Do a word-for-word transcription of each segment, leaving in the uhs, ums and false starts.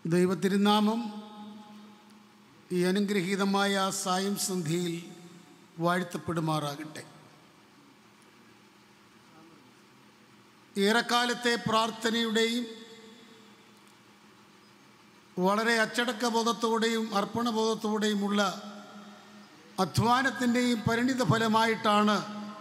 ദൈവത്തിരുനാമം ഈ അനുഗ്രഹീതമായ സായം സന്ധ്യയിൽ വാഴ്ത്തപ്പെടുമാറാകട്ടെ. ഏറെക്കാലത്തെ പ്രാർത്ഥനയുടെയും വളരെ അച്ചടക്കബോധത്തോടെയും അർപ്പണബോധത്തോടെയുമുള്ള അധ്വാനത്തിൻ്റെയും പരിണിത ഫലമായിട്ടാണ്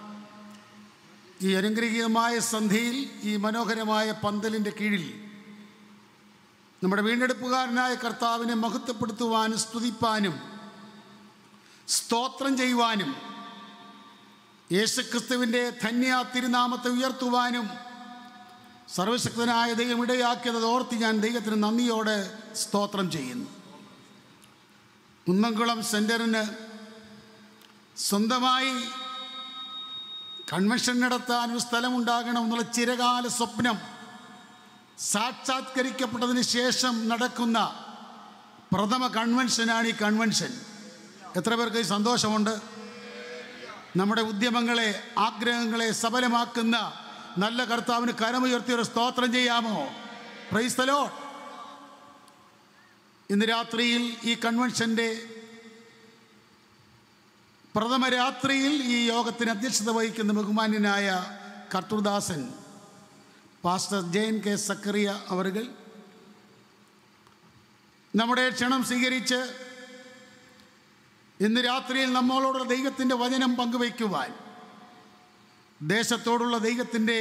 ഈ അനുഗ്രഹീതമായ സന്ധ്യയിൽ ഈ മനോഹരമായ പന്തലിൻ്റെ കീഴിൽ നമ്മുടെ വീണ്ടെടുപ്പുകാരനായ കർത്താവിനെ മഹത്വപ്പെടുത്തുവാനും സ്തുതിപ്പാനും സ്തോത്രം ചെയ്യുവാനും യേശുക്രിസ്തുവിൻ്റെ ധന്യ തിരുനാമത്തെ ഉയർത്തുവാനും സർവശക്തനായ ദൈവം ഇടയാക്കിയത് ഓർത്ത് ഞാൻ ദൈവത്തിന് നന്ദിയോടെ സ്തോത്രം ചെയ്യുന്നു. കുന്നംകുളം സെൻറ്ററിന് സ്വന്തമായി കൺവെൻഷൻ നടത്താൻ ഒരു സ്ഥലമുണ്ടാകണമെന്നുള്ള ചിരകാല സ്വപ്നം സാക്ഷാത്കരിക്കപ്പെട്ടതിന് ശേഷം നടക്കുന്ന പ്രഥമ കൺവെൻഷനാണ് ഈ കൺവെൻഷൻ. എത്ര പേർക്ക് ഈ സന്തോഷമുണ്ട്? നമ്മുടെ ഉദ്യമങ്ങളെ, ആഗ്രഹങ്ങളെ സഫലമാക്കുന്ന നല്ല കർത്താവിന് കരമുയർത്തിയൊരു സ്തോത്രം ചെയ്യാമോ? Praise the Lord. ഇന്ന് രാത്രിയിൽ ഈ കൺവെൻഷൻ്റെ പ്രഥമ രാത്രിയിൽ ഈ യോഗത്തിന് അധ്യക്ഷത വഹിക്കുന്ന ബഹുമാന്യനായ കർത്തൃദാസൻ പാസ്റ്റർ ജെയിൻ കെ സക്കറിയ അവറുകൾ നമ്മുടെ ക്ഷണം സ്വീകരിച്ച് ഇന്ന് രാത്രിയിൽ നമ്മളോടുള്ള ദൈവത്തിൻ്റെ വചനം പങ്കുവയ്ക്കുവാൻ, ദേശത്തോടുള്ള ദൈവത്തിൻ്റെ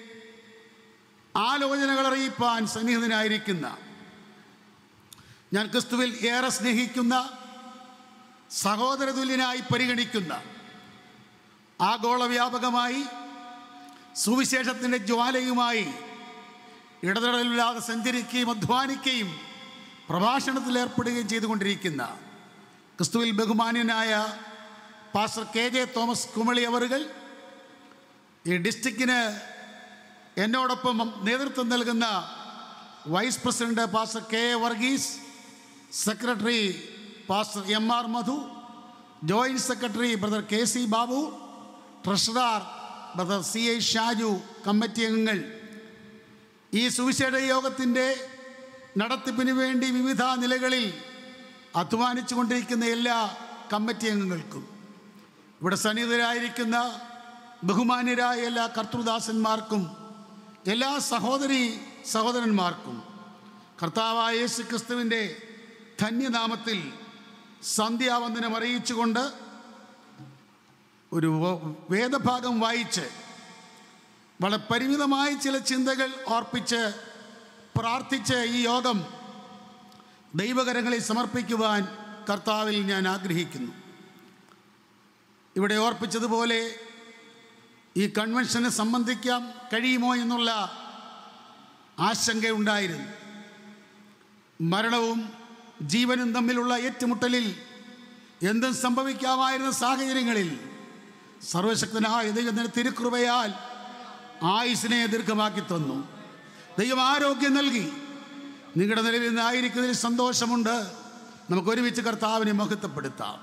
ആലോചനകൾ അറിയിപ്പാൻ സന്നിഹിതനായിരിക്കുന്ന, ഞാൻ ക്രിസ്തുവിൽ ഏറെ സ്നേഹിക്കുന്ന, സഹോദരതുല്യനായി പരിഗണിക്കുന്ന, ആഗോള വ്യാപകമായി സുവിശേഷത്തിൻ്റെ ജ്വാലയുമായി ഇടതടവില്ലാതെ സഞ്ചരിക്കുകയും അധ്വാനിക്കുകയും പ്രഭാഷണത്തിൽ ഏർപ്പെടുകയും ചെയ്തുകൊണ്ടിരിക്കുന്ന ക്രിസ്തുവിൽ ബഹുമാന്യനായ pastor K J Thomas Kumily അവറുകൾ, ഈ ഡിസ്ട്രിക്റ്റിന് എന്നോടൊപ്പം നേതൃത്വം നൽകുന്ന vice president pastor K A Varghese, secretary pastor M R Madhu, joint secretary brother K C Babu, treasurer brother C I Shaju, committee അംഗങ്ങൾ, ഈ സുവിശേഷ യോഗത്തിൻ്റെ നടത്തിപ്പിന് വേണ്ടി വിവിധ നിലകളിൽ അധ്വാനിച്ചു കൊണ്ടിരിക്കുന്ന എല്ലാ കമ്മിറ്റി അംഗങ്ങൾക്കും, ഇവിടെ സന്നിഹിതരായിരിക്കുന്ന ബഹുമാന്യരായ എല്ലാ കർത്തൃദാസന്മാർക്കും, എല്ലാ സഹോദരി സഹോദരന്മാർക്കും കർത്താവായ യേശു ക്രിസ്തുവിൻ്റെ ധന്യനാമത്തിൽ സന്ധ്യാവന്ദനം അറിയിച്ചുകൊണ്ട് ഒരു വേദഭാഗം വായിച്ച് വളരെ പരിമിതമായ ചില ചിന്തകൾ ഓർപ്പിച്ച് പ്രാർത്ഥിച്ച് ഈ യോഗം ദൈവകരങ്ങളിൽ സമർപ്പിക്കുവാൻ കർത്താവിൽ ഞാൻ ആഗ്രഹിക്കുന്നു. ഇവിടെ ഓർപ്പിച്ചതുപോലെ ഈ കൺവെൻഷനെ സംബന്ധിക്കാൻ കഴിയുമോ എന്നുള്ള ആശങ്കയുണ്ടായിരുന്നു. മരണവും ജീവനും തമ്മിലുള്ള ഏറ്റുമുട്ടലിൽ എന്തും സംഭവിക്കാമായിരുന്ന സാഹചര്യങ്ങളിൽ സർവശക്തനായ ദൈവത്തിൻ്റെ തിരുകൃപയാൽ ആയുസ്സിനെ ദീർഘമാക്കി തന്നു. ദൈവം ആരോഗ്യം നൽകി. നിങ്ങളുടെ നിലവിൽ നിന്നായിരിക്കുന്നതിൽ സന്തോഷമുണ്ട്. നമുക്ക് ഒരുമിച്ച് കർത്താവിനെ മഹത്വപ്പെടുത്താം.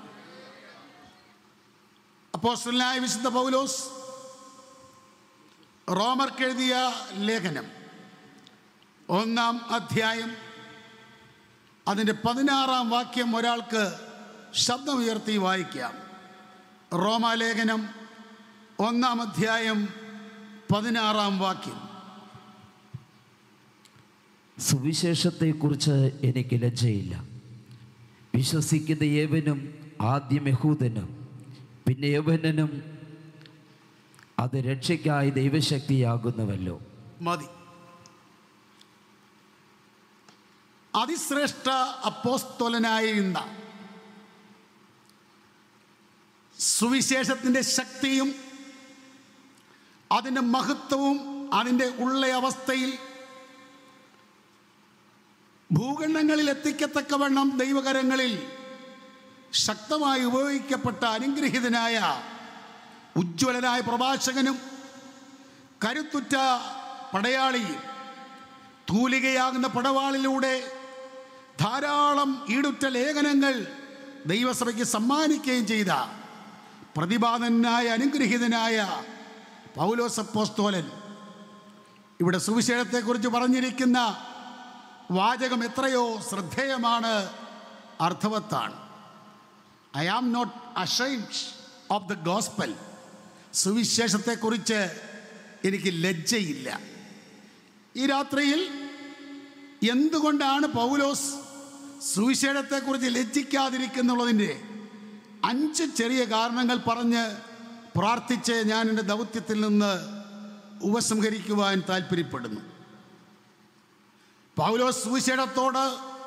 അപ്പോസ്തലനായ വിശുദ്ധ പൗലോസ് റോമർക്കെഴുതിയ ലേഖനം ഒന്നാം അധ്യായം അതിൻ്റെ പതിനാറാം വാക്യം ഒരാൾക്ക് ശബ്ദമുയർത്തി വായിക്കാം. റോമാലേഖനം ഒന്നാം അധ്യായം പതിനാറാം വാക്യം. സുവിശേഷത്തെക്കുറിച്ച് എനിക്ക് ലജ്ജയില്ല. വിശ്വസിക്കുന്ന ഏവനും ആദ്യം യഹൂദനും പിന്നെ യവനനും അത് രക്ഷയ്ക്കായി ദൈവശക്തിയാകുന്നുവല്ലോ. മതി. അതിശ്രേഷ്ഠ അപ്പോസ്തലനായിരുന്ന സുവിശേഷത്തിൻ്റെ ശക്തിയും അതിൻ്റെ മഹത്വവും അതിൻ്റെ ഉള്ള അവസ്ഥയിൽ ഭൂഖണ്ഡങ്ങളിൽ എത്തിക്കത്തക്കവണ്ണം ദൈവകരങ്ങളിൽ ശക്തമായി ഉപയോഗിക്കപ്പെട്ട അനുഗ്രഹീതനായ ഉജ്ജ്വലനായ പ്രഭാഷകനും കരുത്തുറ്റ പടയാളിയും തൂലികയാകുന്ന പടവാളിലൂടെ ധാരാളം ഈടുറ്റ ലേഖനങ്ങൾ ദൈവസഭയ്ക്ക് സമ്മാനിക്കുകയും ചെയ്ത പ്രതിപാദനായ അനുഗ്രഹീതനായ പൗലോസ് അപ്പോസ്തലൻ ഇവിടെ സുവിശേഷത്തെക്കുറിച്ച് പറഞ്ഞിരിക്കുന്ന വാചകം എത്രയോ ശ്രദ്ധേയമാണ്, അർത്ഥവത്താണ്. I am not ashamed of the gospel. സുവിശേഷത്തെക്കുറിച്ച് എനിക്ക് ലജ്ജയില്ല. ഈ രാത്രിയിൽ എന്തുകൊണ്ടാണ് പൗലോസ് സുവിശേഷത്തെക്കുറിച്ച് ലജ്ജിക്കാതിരിക്കുന്നുള്ളതിൻ്റെ അഞ്ച് ചെറിയ കാരണങ്ങൾ പറഞ്ഞ് പ്രാർത്ഥിച്ച് ഞാൻ എൻ്റെ ദൗത്യത്തിൽ നിന്ന് ഉപസംഹരിക്കുവാൻ താല്പര്യപ്പെടുന്നു. പൗലോസ് സുവിശേഷത്തോട്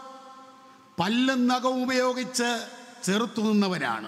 പല്ലും നഖവും ഉപയോഗിച്ച് ചെറുത്തു നിന്നവനാണ്.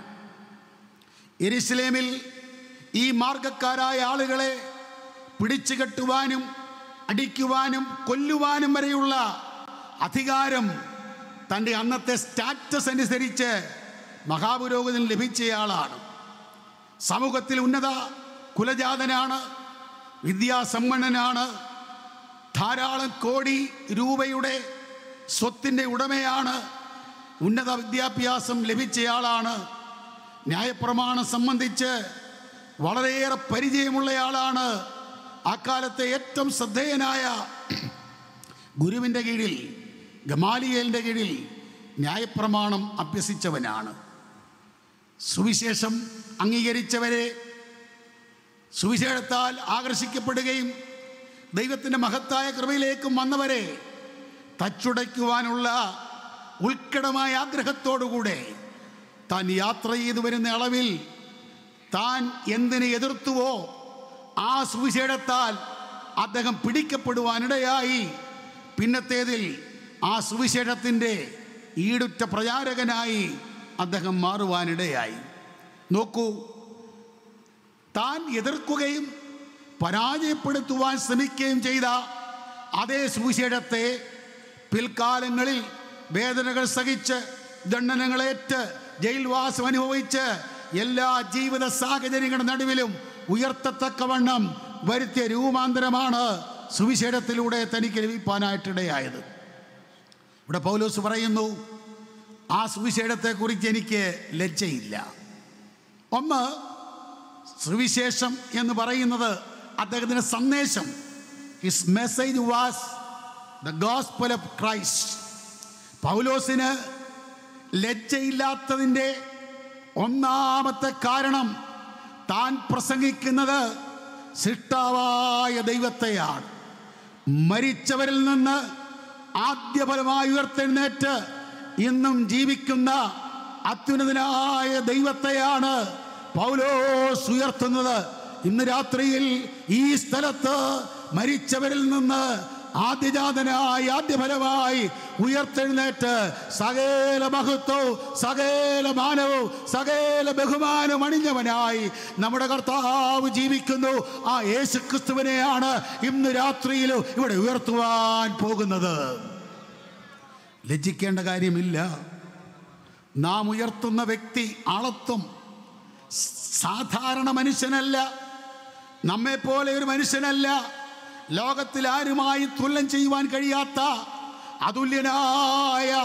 യെരുശലേമിൽ ഈ മാർഗക്കാരായ ആളുകളെ പിടിച്ചു കെട്ടുവാനും അടിക്കുവാനും കൊല്ലുവാനും വരെയുള്ള അധികാരം തൻ്റെ അന്നത്തെ സ്റ്റാറ്റസ് അനുസരിച്ച് മഹാപുരോഹിതൻ ലഭിച്ചയാളാണ്. സമൂഹത്തിൽ ഉന്നത കുലജാതനാണ്, വിദ്യാസമ്പന്നനാണ്, ധാരാളം കോടി രൂപയുടെ സ്വത്തിൻ്റെ ഉടമയാണ്, ഉന്നത വിദ്യാഭ്യാസം ലഭിച്ചയാളാണ്, ന്യായപ്രമാണം സംബന്ധിച്ച് വളരെയേറെ പരിചയമുള്ളയാളാണ്. അക്കാലത്തെ ഏറ്റവും ശ്രദ്ധേയനായ ഗുരുവിൻ്റെ കീഴിൽ, ഗമാലിയേലിൻ്റെ കീഴിൽ ന്യായപ്രമാണം അഭ്യസിച്ചവനാണ്. സുവിശേഷം അംഗീകരിച്ചവരെ, സുവിശേഷത്താൽ ആകർഷിക്കപ്പെടുകയും ദൈവത്തിൻ്റെ മഹത്തായ കൃപയിലേക്കും വന്നവരെ തച്ചുടയ്ക്കുവാനുള്ള ഉത്കടമായ ആഗ്രഹത്തോടുകൂടെ താൻ യാത്ര ചെയ്തു വരുന്ന അളവിൽ താൻ എന്തിനെ എതിർത്തുവോ ആ സുവിശേഷത്താൽ അദ്ദേഹം പിടിക്കപ്പെടുവാനിടയായി. പിന്നത്തേതിൽ ആ സുവിശേഷത്തിൻ്റെ ഈടുറ്റ പ്രചാരകനായി അദ്ദേഹം മാറുവാനിടയായി. നോക്കൂ, താൻ എതിർക്കുകയും പരാജയപ്പെടുത്തുവാൻ ശ്രമിക്കുകയും ചെയ്ത അതേ സുവിശേഷത്തെ പിൽക്കാലങ്ങളിൽ വേദനകൾ സഹിച്ച് ദണ്ഡനങ്ങളേറ്റ് ജയിൽവാസം അനുഭവിച്ച് എല്ലാ ജീവിത സാഹചര്യങ്ങളുടെ നടുവിലും ഉയർത്തത്തക്കവണ്ണം വരുത്തിയ രൂപാന്തരമാണ് സുവിശേഷത്തിലൂടെ തനിക്ക് ലഭിക്കാനായിട്ടിടയായത്. ഇവിടെ പൗലോസ് പറയുന്നു, ആ സുവിശേഷത്തെക്കുറിച്ച് എനിക്ക് ലജ്ജയില്ല. ഒന്ന്, സുവിശേഷം എന്ന് പറയുന്നത് അദ്ദേഹത്തിൻ്റെ സന്ദേശം, his message was the gospel of Christ. പൗലോസിന് ലജ്ജയില്ലാത്തതിൻ്റെ ഒന്നാമത്തെ കാരണം താൻ പ്രസംഗിക്കുന്നത് സൃഷ്ടാവായ ദൈവത്തെയാണ്. മരിച്ചവരിൽ നിന്ന് ആദ്യഫലമായി ഉയർത്തെഴുന്നേറ്റ് ഇന്നും ജീവിക്കുന്ന അത്യുന്നതനായ ദൈവത്തെയാണ് പൗലോസ് ഉയർത്തുന്നത്. ഇന്ന് രാത്രിയിൽ ഈ സ്ഥലത്ത് മരിച്ചവരിൽ നിന്ന് ആദ്യജാതനായി ആദ്യഫലമായി ഉയർത്തെഴുന്നേറ്റ് സകല മഹത്വവും സകല മാനവും സകല ബഹുമാനവും അണിഞ്ഞവനായി നമ്മുടെ കർത്താവ് ജീവിക്കുന്നു. ആ യേശു ക്രിസ്തുവിനെയാണ് ഇന്ന് രാത്രിയിലും ഇവിടെ ഉയർത്തുവാൻ പോകുന്നത്. ലജ്ജിക്കേണ്ട കാര്യമില്ല. നാം ഉയർത്തുന്ന വ്യക്തി അളത്തും സാധാരണ മനുഷ്യനല്ല, നമ്മെപ്പോലെ ഒരു മനുഷ്യനല്ല. ലോകത്തിൽ ആരുമായി തുല്യം ചെയ്യുവാൻ കഴിയാത്ത അതുല്യനായ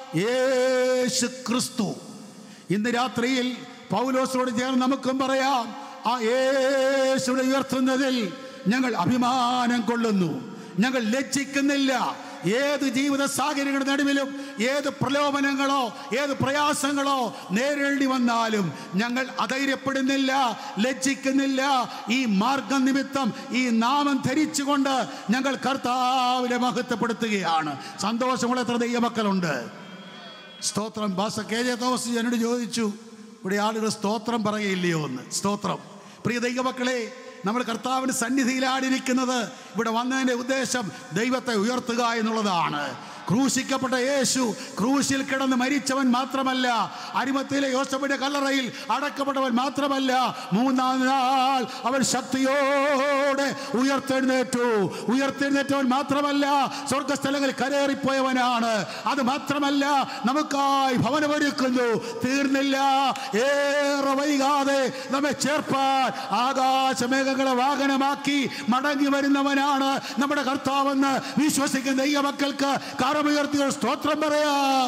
യേശു ക്രിസ്തു. ഇന്ന് രാത്രിയിൽ പൗലോസിനോട് ചേർന്ന് നമുക്കും പറയാം, ആ യേശുവിനെ ഉയർത്തുന്നതിൽ ഞങ്ങൾ അഭിമാനം കൊള്ളുന്നു, ഞങ്ങൾ ലജ്ജിക്കുന്നില്ല. ഏത് ജീവിത സാഹചര്യങ്ങളുടെ നടുവിലും ഏത് പ്രലോഭനങ്ങളോ ഏത് പ്രയാസങ്ങളോ നേരിടേണ്ടി വന്നാലും ഞങ്ങൾ അധൈര്യപ്പെടുന്നില്ല, ലജ്ജിക്കുന്നില്ല. ഈ മാർഗം നിമിത്തം ഈ നാമം ധരിച്ചുകൊണ്ട് ഞങ്ങൾ കർത്താവിനെ മഹത്വപ്പെടുത്തുകയാണ്. സന്തോഷമുള്ള എത്ര ദൈവമക്കളുണ്ട്? സ്തോത്രം. ബാസ കെ ജെ തോമസ് എന്നോട് ചോദിച്ചു, ഇവിടെ ആളുകൾ സ്തോത്രം പറയില്ലയോ എന്ന്. സ്തോത്രം. പ്രിയ ദൈവമക്കളെ, നമ്മൾ കർത്താവിൻ്റെ സന്നിധിയിലാണിരിക്കുന്നത്. ഇവിടെ വന്നതിൻ്റെ ഉദ്ദേശം ദൈവത്തെ ഉയർത്തുക എന്നുള്ളതാണ്. ക്രൂശിക്കപ്പെട്ട യേശു ക്രൂശിൽ കിടന്ന് മരിച്ചവൻ മാത്രമല്ല, അരിമത്തിലെ യോസേഫിന്റെ കല്ലറയിൽ അടക്കപ്പെട്ടവൻ മാത്രമല്ല, മൂന്നാം നാൾ അവൻ ശക്തിയോടെ ഉയർത്തെഴുന്നേറ്റു. ഉയർത്തെഴുന്നേറ്റവൻ മാത്രമല്ല, സ്വർഗസ്ഥലങ്ങളിൽ കരേറിപ്പോയവനാണ്. അത് മാത്രമല്ല, നമുക്കായി ഭവനമൊരുക്കുന്നു. തീർന്നില്ല, ഏറെ വൈകാതെ നമ്മെ ചേർപ്പാൻ ആകാശമേഘങ്ങളെ വാഹനമാക്കി മടങ്ങി വരുന്നവനാണ് നമ്മുടെ കർത്താവെന്ന് വിശ്വസിക്കുന്ന ദൈവമക്കൾക്ക് കരമുയർത്തിയ സ്തോത്രം പറയാം.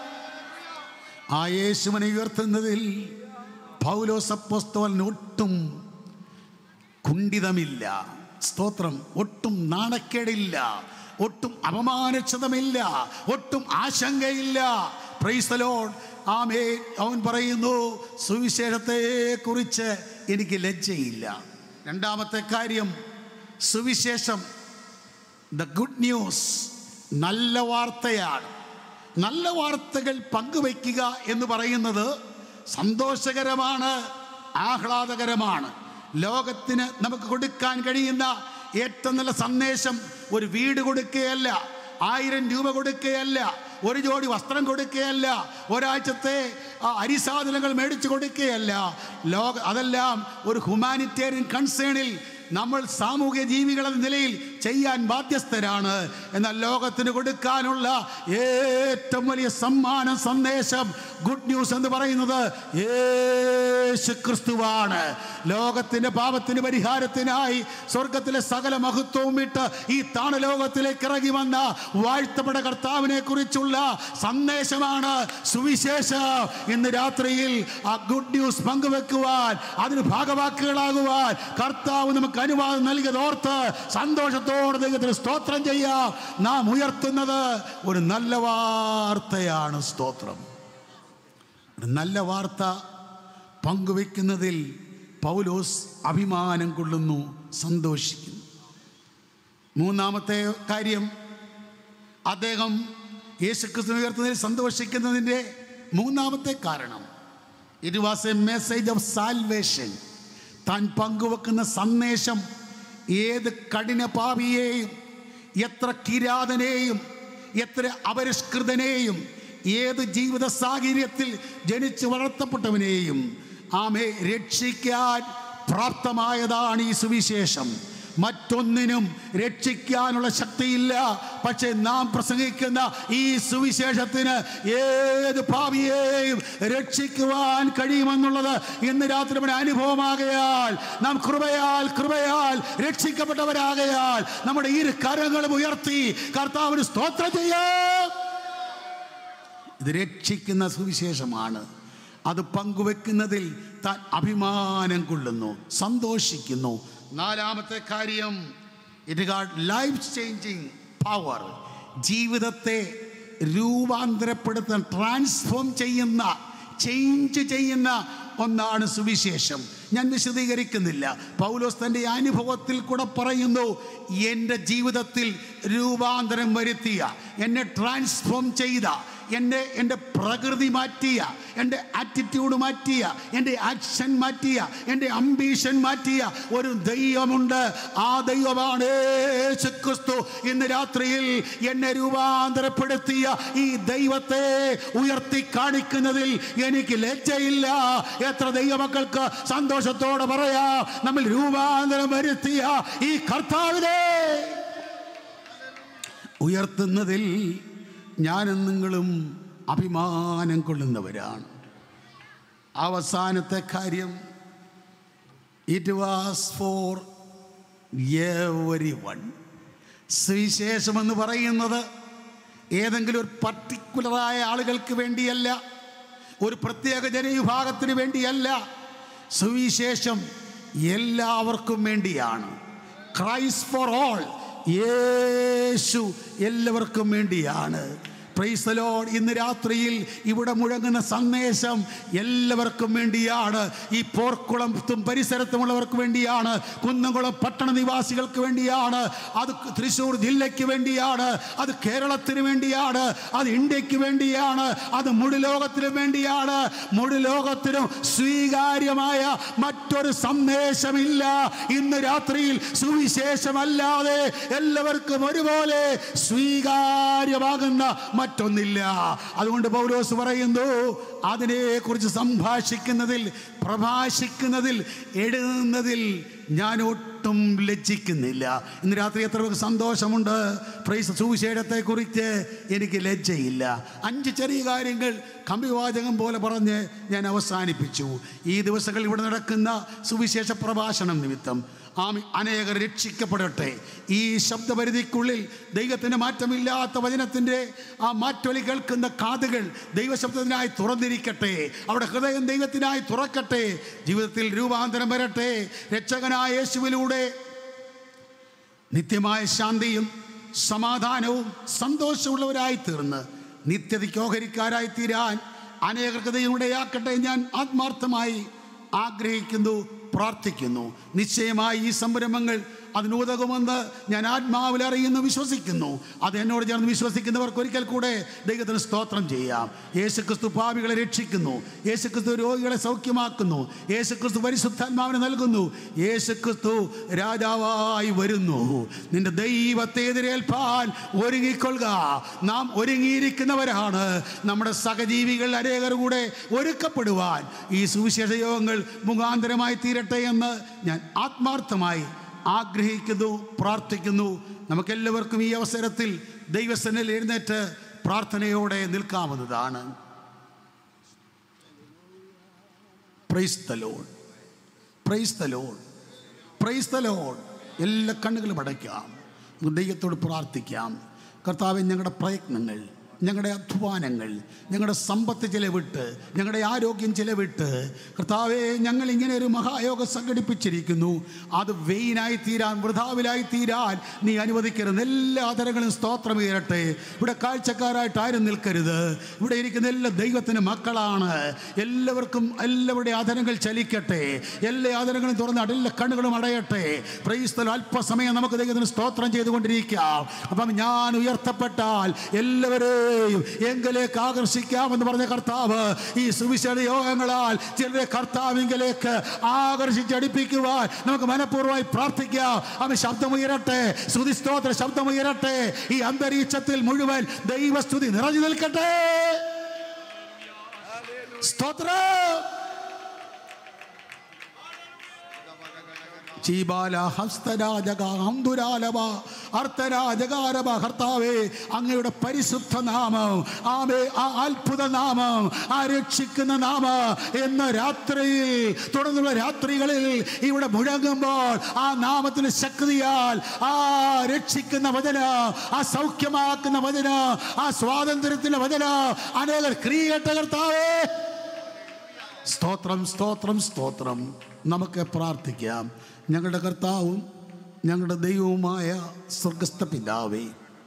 ആ യേശുവിനെ ഉയർത്തുന്നതിൽ പൗലോസ് അപ്പോസ്തലൻ ഒട്ടും കുണ്ഠിതമില്ല. സ്തോത്രം. ഒട്ടും നാണക്കേടില്ല. ഒട്ടും അപമാനക്ഷതമില്ല, ഒട്ടും ആശങ്കയില്ല. Praise the Lord. ആമേൻ. അവൻ പറയുന്നു, സുവിശേഷത്തെ കുറിച്ച് എനിക്ക് ലജ്ജയില്ല. രണ്ടാമത്തെ കാര്യം, സുവിശേഷം ദ ഗുഡ് ന്യൂസ്, നല്ല വാർത്തയാണ്. നല്ല വാർത്തകൾ പങ്കുവയ്ക്കുക എന്ന് പറയുന്നത് സന്തോഷകരമാണ്, ആഹ്ലാദകരമാണ്. ലോകത്തിന് നമുക്ക് കൊടുക്കാൻ കഴിയുന്ന ഏറ്റവും നല്ല സന്ദേശം ഒരു വീട് കൊടുക്കുകയല്ല, ആയിരം രൂപ കൊടുക്കുകയല്ല, ഒരു ജോഡി വസ്ത്രം കൊടുക്കുകയല്ല, ഒരാഴ്ചത്തെ അരിസാധനങ്ങൾ മേടിച്ചു കൊടുക്കുകയല്ല. ലോക അതെല്ലാം ഒരു ഹ്യൂമാനിറ്റേറിയൻ കൺസേണിൽ നമ്മൾ സാമൂഹ്യ ജീവികളെന്ന നിലയിൽ ചെയ്യാൻ ബാധ്യസ്ഥരാണ്. എന്നാൽ ലോകത്തിന് കൊടുക്കാനുള്ള ഏറ്റവും വലിയ സമ്മാനം, സന്ദേശം, ഗുഡ് ന്യൂസ് എന്ന് പറയുന്നത് യേശു ക്രിസ്തുവാണ്. ലോകത്തിൻ്റെ പാപത്തിന് പരിഹാരത്തിനായി സ്വർഗത്തിലെ സകല മഹത്വവും വിട്ട് ഈ താണലോകത്തിലേക്ക് ഇറങ്ങി വന്ന വാഴ്ത്തപ്പെട്ട കർത്താവിനെ കുറിച്ചുള്ള സന്ദേശമാണ് സുവിശേഷം. ഇന്ന് രാത്രിയിൽ ആ ഗുഡ് ന്യൂസ് പങ്കുവെക്കുവാൻ, അതിന് ഭാഗവാക്കുകളാകുവാൻ കർത്താവ് നമുക്ക് അനുവാദം നൽകിയതോർത്ത് സന്തോഷത്തോടെ ദൈവത്തിന് സ്തോത്രം ചെയ്യാം. നാം ഉയർത്തുന്നത് ഒരു നല്ല വാർത്തയാണ്. സ്തോത്രം. ഒരു നല്ല വാർത്ത പങ്കുവെക്കുന്നതിൽ പൗലോസ് അഭിമാനം കൊള്ളുന്നു, സന്തോഷിക്കുന്നു. മൂന്നാമത്തെ കാര്യം, അദ്ദേഹം യേശുക്രിസ്തുവിനെ ഉയർത്തുന്നതിൽ സന്തോഷിക്കുന്നതിൻ്റെ മൂന്നാമത്തെ കാരണം, it was a message of salvation. താൻ പങ്കുവെക്കുന്ന സന്ദേശം ഏത് കഠിന പാപിയെയും, എത്ര കിരാതനെയും, എത്ര അപരിഷ്കൃതനെയും, ഏത് ജീവിത സാഹചര്യത്തിൽ ജനിച്ച് വളർത്തപ്പെട്ടവനെയും ആമേ രക്ഷിക്കാൻ പ്രാപ്തമായതാണ് ഈ സുവിശേഷം. മറ്റൊന്നിനും രക്ഷിക്കാനുള്ള ശക്തിയില്ല. പക്ഷെ നാം പ്രസംഗിക്കുന്ന ഈ സുവിശേഷത്തിന് ഏത് പാപിയെയും രക്ഷിക്കുവാൻ കഴിയുമെന്നുള്ളത് ഇന്ന് രാത്രി നമ്മുടെ അനുഭവമാകയാൽ, നാം കൃപയാൽ കൃപയാൽ രക്ഷിക്കപ്പെട്ടവരാകയാൽ നമ്മുടെ ഇരു കരങ്ങളും ഉയർത്തി കർത്താവിന് സ്തോത്രം ചെയ്യാം. ഇത് രക്ഷിക്കുന്ന സുവിശേഷമാണ്. അത് പങ്കുവെക്കുന്നതിൽ താൻ അഭിമാനം കൊള്ളുന്നു, സന്തോഷിക്കുന്നു. നാലാമത്തെ കാര്യം, it got life changing power. ജീവിതത്തെ രൂപാന്തരപ്പെടുത്താൻ, ട്രാൻസ്ഫോം ചെയ്യുന്ന, ചേഞ്ച് ചെയ്യുന്ന ഒന്നാണ് സുവിശേഷം. ഞാൻ വിശദീകരിക്കുന്നില്ല. പൗലോസ് തൻ്റെ അനുഭവത്തിൽ കൂടെ പറയുന്നു, എൻ്റെ ജീവിതത്തിൽ രൂപാന്തരം വരുത്തിയ, എന്നെ ട്രാൻസ്ഫോം ചെയ്ത, എന്നെ എൻ്റെ പ്രകൃതി മാറ്റിയ, എൻ്റെ ആറ്റിറ്റ്യൂഡ് മാറ്റിയ, എൻ്റെ ആക്ഷൻ മാറ്റിയ, എൻ്റെ അംബീഷൻ മാറ്റിയ ഒരു ദൈവമുണ്ട്. ആ ദൈവമാണ് യേശുക്രിസ്തു. ഇന്ന് രാത്രിയിൽ എന്നെ രൂപാന്തരപ്പെടുത്തിയ ഈ ദൈവത്തെ ഉയർത്തി കാണിക്കുന്നതിൽ എനിക്ക് ലജ്ജയില്ല. എത്ര ദൈവമക്കൾക്ക് സന്തോഷത്തോടെ പറയാം, നമ്മൾ രൂപാന്തരം വരുത്തിയ ഈ കർത്താവിനെ ഉയർത്തുന്നതിൽ ഞാനും നിങ്ങളും അഭിമാനം കൊള്ളുന്നവരാണ്. അവസാനത്തെ കാര്യം, ഇറ്റ് വാസ് ഫോർ എവരിവൺ. സുവിശേഷം എന്ന് പറയുന്നത് ഏതെങ്കിലും ഒരു പർട്ടിക്കുലറായ ആളുകൾക്ക് വേണ്ടിയല്ല, ഒരു പ്രത്യേക ജനവിഭാഗത്തിന് വേണ്ടിയല്ല. സുവിശേഷം എല്ലാവർക്കും വേണ്ടിയാണ്. Christ for all. യേശു എല്ലാവർക്കും വേണ്ടിയാണ്. Praise the Lord. ഇന്ന് രാത്രിയിൽ ഇവിടെ മുഴങ്ങുന്ന സന്ദേശം എല്ലാവർക്കും വേണ്ടിയാണ്. ഈ പോർക്കുളത്തും പരിസരത്തുമുള്ളവർക്ക് വേണ്ടിയാണ്, കുന്നംകുളം പട്ടണ നിവാസികൾക്ക് വേണ്ടിയാണ്, അത് തൃശ്ശൂർ ജില്ലയ്ക്ക് വേണ്ടിയാണ്, അത് കേരളത്തിന് വേണ്ടിയാണ്, അത് ഇന്ത്യക്ക് വേണ്ടിയാണ്, അത് മുഴു ലോകത്തിനും വേണ്ടിയാണ്. മുഴു ലോകത്തിനും സ്വീകാര്യമായ മറ്റൊരു സന്ദേശമില്ല. ഇന്ന് രാത്രിയിൽ സുവിശേഷമല്ലാതെ എല്ലാവർക്കും ഒരുപോലെ സ്വീകാര്യമാകുന്ന മറ്റൊന്നില്ല. അതുകൊണ്ട് പൗലോസ് പറയുന്നു, അതിനെക്കുറിച്ച് സംഭാഷിക്കുന്നതിൽ, പ്രഭാഷിക്കുന്നതിൽ, എഴുതുന്നതിൽ ഞാൻ ഒട്ടും ലജ്ജിക്കുന്നില്ല. ഇന്ന് രാത്രി എത്ര പേർക്ക് സന്തോഷമുണ്ട്. പ്രൈസ്. സുവിശേഷത്തെക്കുറിച്ച് എനിക്ക് ലജ്ജയില്ല. അഞ്ച് ചെറിയ കാര്യങ്ങൾ കമ്പിവാചകം പോലെ പറഞ്ഞ് ഞാൻ അവസാനിപ്പിച്ചു. ഈ ദിവസങ്ങളിൽ ഇവിടെ നടക്കുന്ന സുവിശേഷ പ്രഭാഷണം നിമിത്തം ആമി അനേകർ രക്ഷിക്കപ്പെടട്ടെ. ഈ ശബ്ദപരിധിക്കുള്ളിൽ ദൈവത്തിൻ്റെ മാറ്റമില്ലാത്ത വചനത്തിൻ്റെ ആ മാറ്റൊലി കേൾക്കുന്ന കാതുകൾ ദൈവശബ്ദത്തിനായി തുറന്നിരിക്കട്ടെ. അവിടെ ഹൃദയം ദൈവത്തിനായി തുറക്കട്ടെ. ജീവിതത്തിൽ രൂപാന്തരം വരട്ടെ. രക്ഷകനായ യേശുവിലൂടെ നിത്യമായ ശാന്തിയും സമാധാനവും സന്തോഷമുള്ളവരായി തീർന്ന് നിത്യതയ്ക്ക് ഓഹരിക്കാരായി തീരാൻ അനേകർക്ക് ദൈവം ഇടയാക്കട്ടെ ഞാൻ ആത്മാർത്ഥമായി ആഗ്രഹിക്കുന്നു, പ്രാർത്ഥിക്കുന്നു. നിശ്ചയമായി ഈ സംരംഭങ്ങൾ അതിനുതകുമെന്ന് ഞാൻ ആത്മാവിൽ അറിയുന്നു, വിശ്വസിക്കുന്നു. അത് എന്നോട് ചേർന്ന് വിശ്വസിക്കുന്നവർക്ക് ഒരിക്കൽ കൂടെ ദൈവത്തിന് സ്തോത്രം ചെയ്യാം. യേശുക്രിസ്തു പാപികളെ രക്ഷിക്കുന്നു, യേശുക്രിസ്തു രോഗികളെ സൗഖ്യമാക്കുന്നു, യേശുക്രിസ്തു പരിശുദ്ധാത്മാവിനെ നൽകുന്നു, യേശുക്രിസ്തു രാജാവായി വരുന്നു. നിന്റെ ദൈവത്തെ എതിരേൽപ്പാൻ ഒരുങ്ങിക്കൊള്ളുക. നാം ഒരുങ്ങിയിരിക്കുന്നവരാണ്. നമ്മുടെ സഹജീവികൾ അനേകർ കൂടെ ഒരുക്കപ്പെടുവാൻ ഈ സുവിശേഷ യോഗങ്ങൾ മുഖാന്തരമായി തീരട്ടെ എന്ന് ഞാൻ ആത്മാർത്ഥമായി ആഗ്രഹിക്കുന്നു, പ്രാർത്ഥിക്കുന്നു. നമുക്കെല്ലാവർക്കും ഈ അവസരത്തിൽ ദൈവസന്നിധിയിൽ എഴുന്നേറ്റ് പ്രാർത്ഥനയോടെ നിൽക്കാവുന്നതാണ്. Praise the Lord, praise the Lord, praise the Lord. എല്ലാ കണ്ണുകളും അടയ്ക്കാം, ദൈവത്തോട് പ്രാർത്ഥിക്കാം. കർത്താവേ, ഞങ്ങളുടെ പ്രയത്നങ്ങൾ, ഞങ്ങളുടെ അധ്വാനങ്ങൾ, ഞങ്ങളുടെ സമ്പത്ത് ചിലവിട്ട്, ഞങ്ങളുടെ ആരോഗ്യം ചിലവിട്ട് കർത്താവേ ഞങ്ങൾ ഇങ്ങനെ ഒരു മഹായോഗം സംഘടിപ്പിച്ചിരിക്കുന്നു. അത് വെയിനായി തീരാൻ, വൃഥാവിലായി തീരാൻ നീ അനുവദിക്കരുത്. എല്ലാ ആദരങ്ങളും സ്തോത്രം ഉയരട്ടെ. ഇവിടെ കാഴ്ചക്കാരായിട്ട് ആരും നിൽക്കരുത്. ഇവിടെ ഇരിക്കുന്ന എല്ലാ ദൈവത്തിൻ്റെ മക്കളാണ്. എല്ലാവർക്കും എല്ലാവരുടെ ആദരങ്ങൾ ചലിക്കട്ടെ. എല്ലാ ആദരങ്ങളും തുറന്ന് എല്ലാ കണ്ണുകളും അടയട്ടെ. Price the Lord. അല്പസമയം നമുക്ക് ദൈവത്തിന് സ്തോത്രം ചെയ്തുകൊണ്ടിരിക്കാം. അപ്പം ഞാൻ ഉയർത്തപ്പെട്ടാൽ എല്ലാവരും എങ്കിലേക്ക് ആകർഷിക്കാമെന്ന് പറഞ്ഞ കർത്താവ് ഈ സുവിശേഷ യോഗങ്ങളാൽ ചിലരെ കർത്താവിലേക്ക് ആകർഷിച്ചടിപ്പിക്കുവാൻ നമുക്ക് മനഃപൂർവ്വമായി പ്രാർത്ഥിക്കാം. അവൻ ശബ്ദമുയരട്ടെ, സ്തുതിസ്തോത്ര ശബ്ദമുയരട്ടെ. ഈ അന്തരീക്ഷത്തിൽ മുഴുവൻ ദൈവസ്തുതി നിറഞ്ഞു നിൽക്കട്ടെ. സ്തോത്രം. കർത്താവേ, അങ്ങയുടെ പരിശുദ്ധ നാമം, ആമേ, ആ അത്ഭുത നാമം, ആ രക്ഷിക്കുന്ന നാമം എന്ന രാത്രിയിൽ, തുടർന്നുള്ള രാത്രികളിൽ ഇവിടെ മുഴങ്ങുമ്പോൾ ആ നാമത്തിന് ശക്തിയാൽ ആ രക്ഷിക്കുന്ന വചനം, ആ സൗഖ്യമാക്കുന്ന വചനം, ആ സ്വാതന്ത്ര്യത്തിന്റെ വചനം അനേകർ ക്രിയേറ്റ കർത്താവേ. സ്തോത്രം, സ്തോത്രം, സ്തോത്രം. നമുക്ക് പ്രാർത്ഥിക്കാം. ഞങ്ങളുടെ കർത്താവും ഞങ്ങളുടെ ദൈവവുമായ സ്വർഗസ്ഥ പിതാവേ,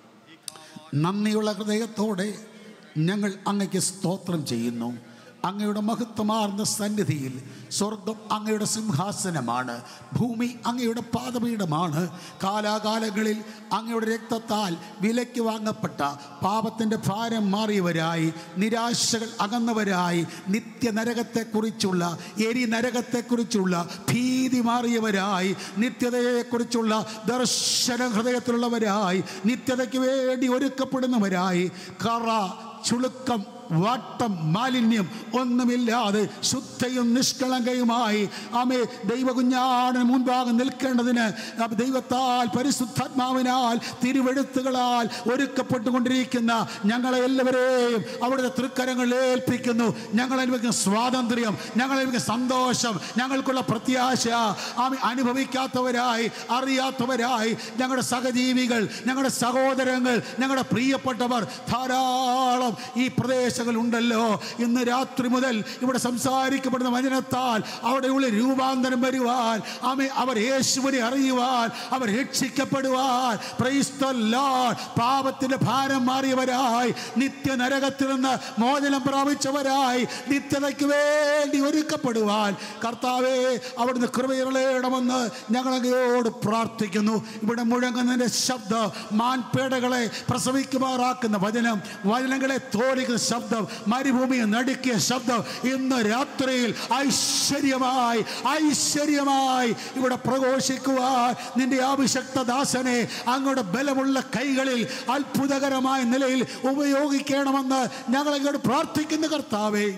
നന്ദിയുള്ള ഹൃദയത്തോടെ ഞങ്ങൾ അങ്ങയ്ക്ക് സ്തോത്രം ചെയ്യുന്നു. അങ്ങയുടെ മഹത്വമാർന്ന സന്നിധിയിൽ സ്വർഗം അങ്ങയുടെ സിംഹാസനമാണ്, ഭൂമി അങ്ങയുടെ പാദപീഠമാണ്. കാലാകാലങ്ങളിൽ അങ്ങയുടെ രക്തത്താൽ വിലയ്ക്ക് വാങ്ങപ്പെട്ട പാപത്തിൻ്റെ ഭാരം മാറിയവരായി, നിരാശകൾ അകന്നവരായി, നിത്യനരകത്തെക്കുറിച്ചുള്ള എരി നരകത്തെക്കുറിച്ചുള്ള ഭീതി മാറിയവരായി, നിത്യതയെക്കുറിച്ചുള്ള ദർശന ഹൃദയത്തിലുള്ളവരായി, നിത്യതയ്ക്ക് വേണ്ടി ഒരുക്കപ്പെടുന്നവരായി, കറ, ചുളുക്കം, വാട്ടം, മാലിന്യം ഒന്നുമില്ലാതെ ശുദ്ധയും നിഷ്കളങ്കയുമായി ആമേ ദൈവകുഞ്ഞാടിന് മുൻപാകെ നിൽക്കേണ്ടതിന് ദൈവത്താൽ പരിശുദ്ധാത്മാവിനാൽ തിരുവെഴുത്തുകളാൽ ഒരുക്കപ്പെട്ടുകൊണ്ടിരിക്കുന്ന ഞങ്ങളെ എല്ലാവരെയും അവിടുത്തെ തൃക്കരങ്ങളിൽ ഏൽപ്പിക്കുന്നു. ഞങ്ങൾ അനുഭവിക്കുന്ന സ്വാതന്ത്ര്യം, ഞങ്ങൾ അനുഭവിക്കുന്ന സന്തോഷം, ഞങ്ങൾക്കുള്ള പ്രത്യാശ ആമേ അനുഭവിക്കാത്തവരായി, അറിയാത്തവരായി ഞങ്ങളുടെ സഹജീവികൾ, ഞങ്ങളുടെ സഹോദരങ്ങൾ, ഞങ്ങളുടെ പ്രിയപ്പെട്ടവർ ധാരാളം ഈ പ്രദേശം ഉണ്ടല്ലോ. ഇന്ന് രാത്രി മുതൽ ഇവിടെ സംസാരിക്കപ്പെടുന്ന വചനത്താൽ അവിടെയുള്ള രൂപാന്തരം വരുവാൻ, ആമേ, അവർ യേശുവിനെ അറിയുവാൻ, അവർ രക്ഷിക്കപ്പെടുവാൻ, പ്രൈസ് ദി ലോർഡ്, പാപത്തിന്റെ ഭാരം മാറിയവരായി, നിത്യ നരകത്തിൽ നിന്ന് മോചനം പ്രാപിച്ചവരായി, നിത്യതയ്ക്ക് വേണ്ടി ഒരുക്കപ്പെടുവാൻ കർത്താവേ അവിടുന്ന് കൃപയിരളയണമെന്ന് ഞങ്ങൾ അങ്ങയോട് പ്രാർത്ഥിക്കുന്നു. ഇവിടെ മുഴങ്ങുന്നതിന്റെ ശബ്ദം മാൻപേടകളെ പ്രസവിക്കുമാറാക്കുന്ന വചനം, വചനങ്ങളെ തോടിക്കുന്ന ശബ്ദം, മരുഭൂമിയെ നടുക്കിയ ശബ്ദം ഇന്ന് രാത്രിയിൽ ഐശ്വര്യമായി ഐശ്വര്യമായി ഇവിടെ പ്രഘോഷിക്കുവാൻ നിന്റെ അഭിഷക്ത ദാസനെ അങ്ങയുടെ ബലമുള്ള കൈകളിൽ അത്ഭുതകരമായ നിലയിൽ ഉപയോഗിക്കണമെന്ന് ഞങ്ങൾ അങ്ങോട്ട് പ്രാർത്ഥിക്കുന്ന കർത്താവേ.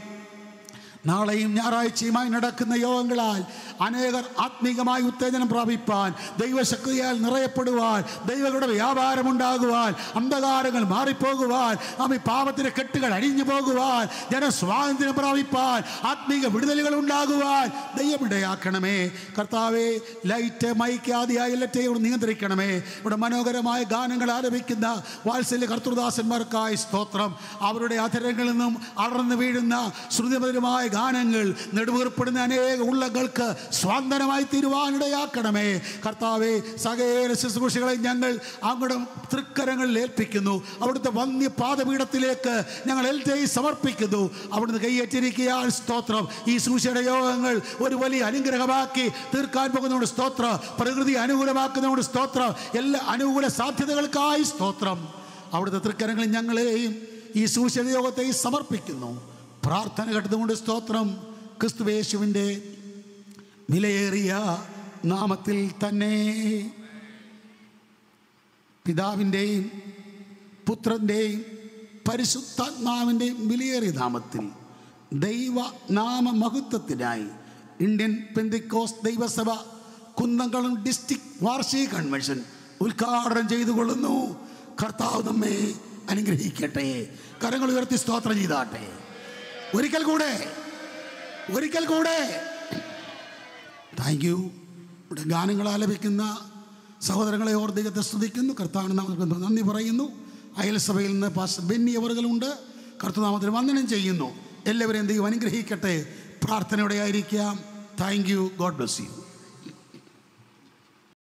നാളെയും ഞായറാഴ്ചയുമായി നടക്കുന്ന യോഗങ്ങളാൽ അനേകർ ആത്മീകമായി ഉത്തേജനം പ്രാപിപ്പാൻ, ദൈവശക്തിയാൽ നിറയപ്പെടുവാൻ, ദൈവങ്ങളുടെ വ്യാപാരമുണ്ടാകുവാൻ, അന്ധകാരങ്ങൾ മാറിപ്പോകുവാൻ, ആമേ, പാപത്തിൻ്റെ കെട്ടുകൾ അഴിഞ്ഞു പോകുവാൻ, ജനസ്വാതന്ത്ര്യം പ്രാപിപ്പാൻ, ആത്മീക വിടുതലുകൾ ഉണ്ടാകുവാൻ ദൈവമിടയാക്കണമേ കർത്താവേ. ലൈറ്റ്, മൈക്ക് ആദിയായ എല്ലാറ്റെയും നിയന്ത്രിക്കണമേ. ഇവിടെ മനോഹരമായ ഗാനങ്ങൾ ആലപിക്കുന്ന വാത്സല്യ കർത്തൃദാസന്മാർക്കായി സ്തോത്രം. അവരുടെ അധരങ്ങളിൽ നിന്നും അടർന്നു വീഴുന്ന ശ്രുതിമധുരമായ ഗാനങ്ങൾ നെടുവീർപ്പെടുന്ന അനേക ഉള്ളങ്ങൾക്ക് സ്വാന്തനമായി തീരുവാനിടയാക്കണമേ കർത്താവേ. സകല ശുശ്രൂഷകളെ ഞങ്ങൾ അങ്ങയുടെ തൃക്കരങ്ങളിൽ ഏൽപ്പിക്കുന്നു. അവിടുത്തെ വന്യ പാദപീഠത്തിലേക്ക് ഞങ്ങൾ എൽജയി സമർപ്പിക്കുന്നു. അവിടുന്ന് കൈയേറ്റിരിക്കാൻ സ്തോത്രം. ഈ സൂക്ഷിയുടെ യോഗങ്ങൾ ഒരു വലിയ അനുഗ്രഹമാക്കി തീർക്കാൻ പോകുന്നതുകൊണ്ട് സ്തോത്രം. പ്രകൃതി അനുകൂലമാക്കുന്നതുകൊണ്ട് സ്തോത്രം. എല്ലാ അനുകൂല സാധ്യതകൾക്കായി സ്തോത്രം. അവിടുത്തെ തൃക്കരങ്ങളിൽ ഞങ്ങളെയും ഈ സൂക്ഷിയുടെ യോഗത്തെയും സമർപ്പിക്കുന്നു. പ്രാർത്ഥന കേട്ടതുകൊണ്ട് സ്തോത്രം. ക്രിസ്തുയേശുവിൻ്റെ വിലയേറിയ നാമത്തിൽ തന്നെ, പിതാവിൻ്റെയും പുത്രൻ്റെയും പരിശുദ്ധാത്മാവിൻ്റെയും വിലയേറിയ നാമത്തിൽ ദൈവ നാമ മഹത്വത്തിനായി ഇന്ത്യൻ പെന്തിക്കോസ് ദൈവസഭ കുന്നംകുളം ഡിസ്ട്രിക്ട് വാർഷിക കൺവെൻഷൻ ഉദ്ഘാടനം ചെയ്തുകൊള്ളുന്നു. കർത്താവ് നമ്മെ അനുഗ്രഹിക്കട്ടെ. കരങ്ങൾ ഉയർത്തി സ്തോത്രം ചെയ്താട്ടെ. ഒരിക്കൽ കൂടെ ഒരിക്കൽ കൂടെ താങ്ക് യു. ഇവിടെ ഗാനങ്ങൾ ആലപിക്കുന്ന സഹോദരങ്ങളെ ഓർ ദൈവത്തെ സ്തുതിക്കുന്നു. കർത്താവിന് നാമത്തിൽ നന്ദി പറയുന്നു. അയൽസഭയിൽ നിന്ന് പാസ്റ്റർ ബെന്നി അവറുകളുണ്ട്. കർത്തനാമത്തിൽ വന്ദനം ചെയ്യുന്നു. എല്ലാവരെയും ദൈവം അനുഗ്രഹിക്കട്ടെ. പ്രാർത്ഥനയോടെ ആയിരിക്കാം. Thank you. God bless U.